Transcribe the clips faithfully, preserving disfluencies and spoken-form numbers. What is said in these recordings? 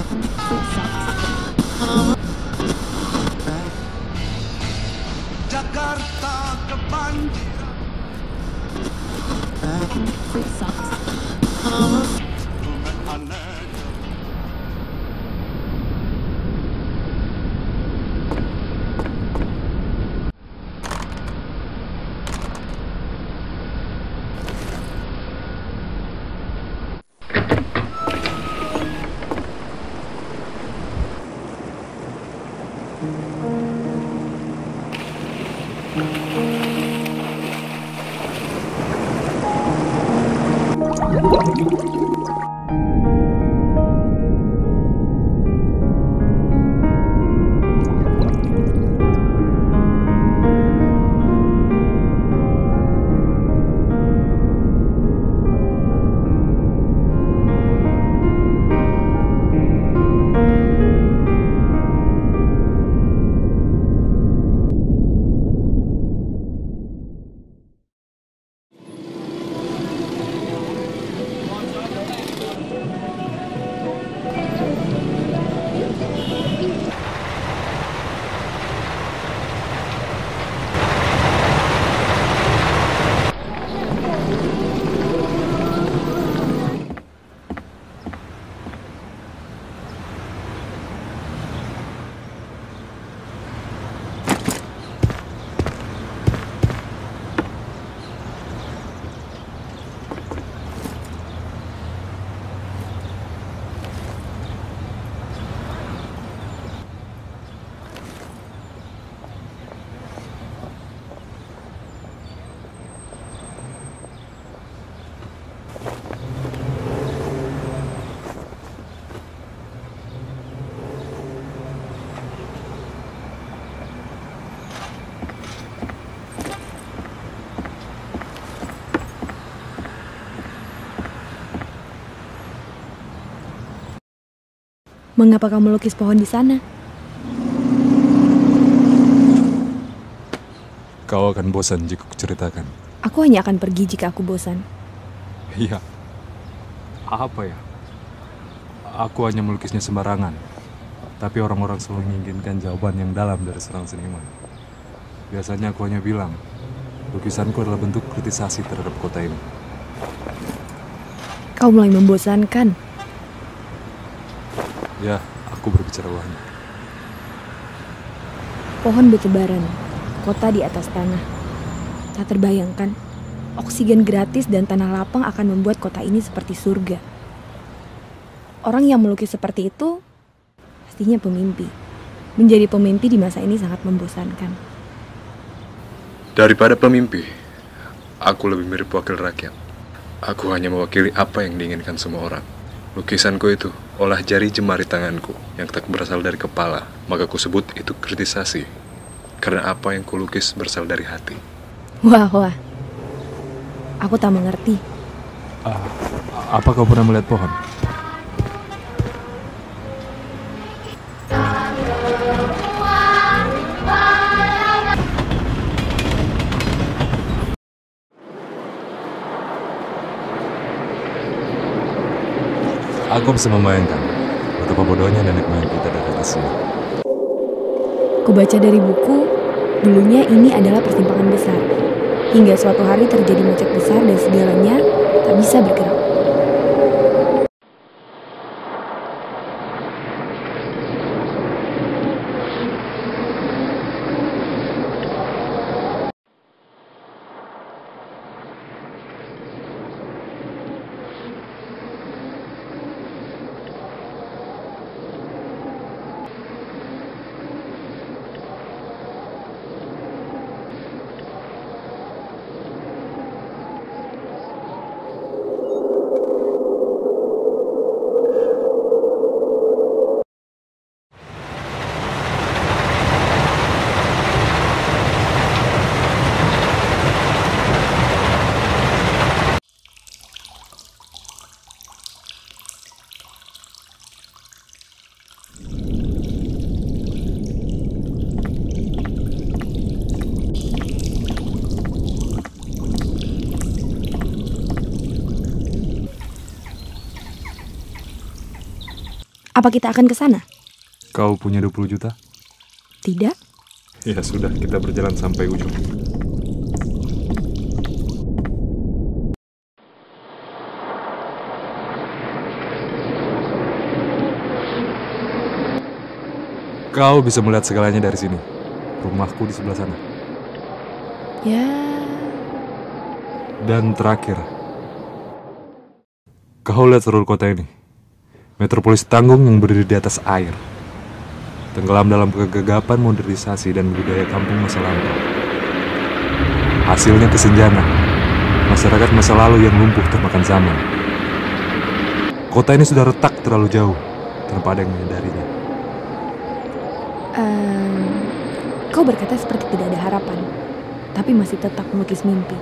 Jakarta kebanjiran. Sungai aneh. Mengapa kamu melukis pohon di sana? Kau akan bosan jika kuceritakan. Aku hanya akan pergi jika aku bosan. Iya. Apa ya? Aku hanya melukisnya sembarangan. Tapi orang-orang selalu menginginkan jawaban yang dalam dari seorang seniman. Biasanya aku hanya bilang, lukisanku adalah bentuk kritisasi terhadap kota ini. Kau mulai membosankan. Ya, aku berbicara banyak. Pohon bertebaran, kota di atas tanah. Tak terbayangkan, oksigen gratis dan tanah lapang akan membuat kota ini seperti surga. Orang yang melukis seperti itu, pastinya pemimpi. Menjadi pemimpi di masa ini sangat membosankan. Daripada pemimpi, aku lebih mirip wakil rakyat. Aku hanya mewakili apa yang diinginkan semua orang. Lukisanku itu olah jari jemari tanganku yang tak berasal dari kepala, maka ku sebut itu kritisasi. Karena apa yang kulukis berasal dari hati. Wah, wah. Aku tak mengerti. Uh, apa kau pernah melihat pohon? Aku bisa membayangkan betapa bodohnya nenek moyang kita dari atas sini. Kubaca dari buku, dulunya ini adalah persimpangan besar. Hingga suatu hari terjadi macet besar dan segalanya tak bisa bergerak. Apa kita akan ke sana? Kau punya dua puluh juta? Tidak. Ya sudah, kita berjalan sampai ujung. Kau bisa melihat segalanya dari sini. Rumahku di sebelah sana. Ya, Dan terakhir, kau lihat seluruh kota ini. Metropolis tanggung yang berdiri di atas air, tenggelam dalam kegagapan modernisasi dan budaya kampung masa lampau. Hasilnya kesenjangan, masyarakat masa lalu yang lumpuh termakan zaman. Kota ini sudah retak terlalu jauh, tanpa ada yang menyadarinya. Ehm, kau berkata seperti tidak ada harapan, tapi masih tetap melukis mimpi.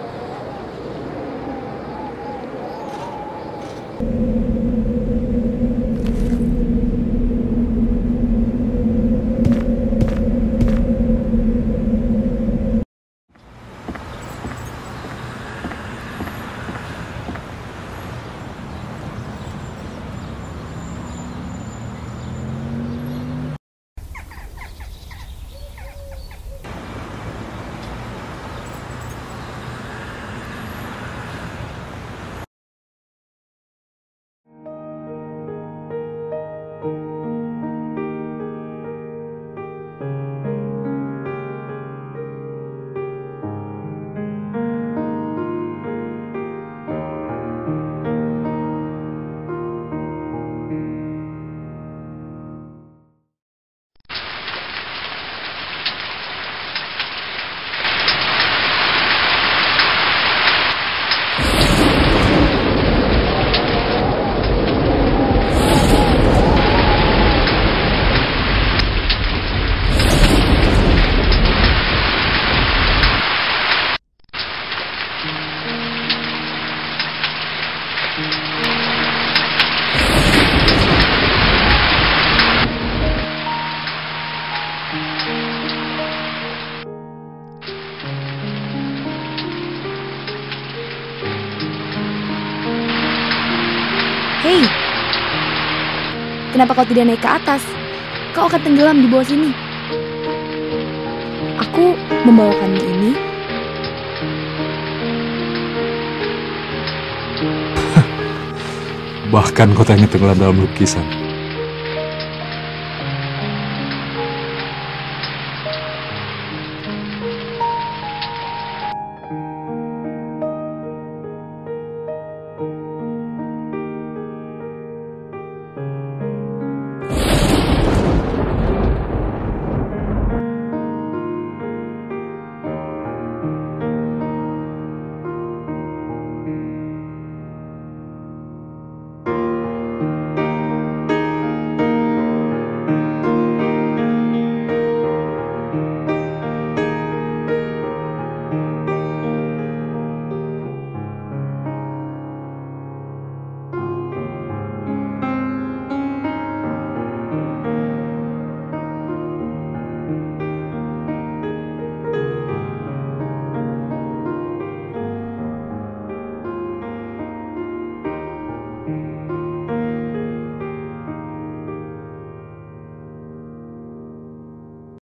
Hei, kenapa kau tidak naik ke atas? Kau akan tenggelam di bawah sini. Aku membawakanmu ini. Bahkan kota yang tenggelam dalam lukisan.